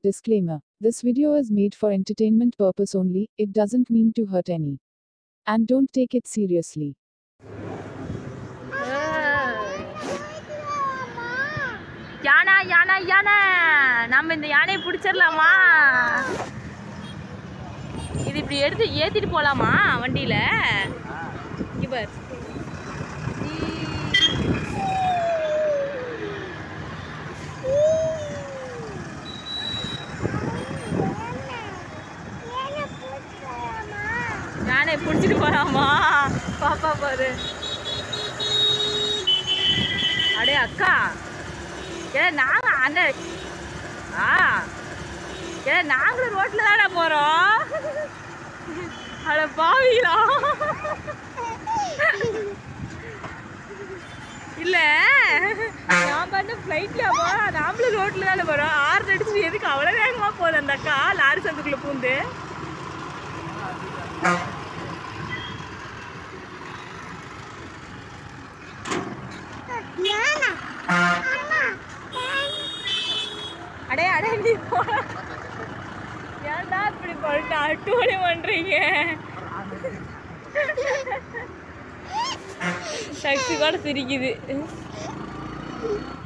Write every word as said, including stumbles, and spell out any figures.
Disclaimer. This video is made for entertainment purpose only, it doesn't mean to hurt any. And don't take it seriously. யானை யானை யானை நம்ம இந்த யானையை பிடிச்சிடலாமா? இது இப்படி எடுத்து ஏற்றிட்டு போகலாமா வண்டியில்? இவர் யானை பிடிச்சிட்டு போகலாமா? பாப்பா பாரு. அடே அக்கா, ஏன்னா நாங்கள் அந்த ஆ ஏன்னா நாங்களும் ரோட்டில் தானே போகிறோம். அட பாவீங்களா? இல்லை, நான் பண்ண ஃப்ளைட்டில் போகிறோம், நாமளும் ரோட்டில் தானே போகிறோம். ஆறு அடிச்சு எதுக்கு அவ்வளோ வேகமாக போகுது அந்த அக்கா லாரி சந்துக்குள்ளே பூந்து? அடே அடே நீ ஏன்டா இப்படி பண்ணிட்டு அட்டுவலி பண்றீங்க? டாக்ஸி கூட சிரிக்குது.